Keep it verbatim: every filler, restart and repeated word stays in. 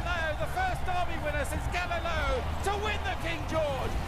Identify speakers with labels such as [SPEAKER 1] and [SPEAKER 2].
[SPEAKER 1] Galileo, the first Derby winner since Galileo to win the King George.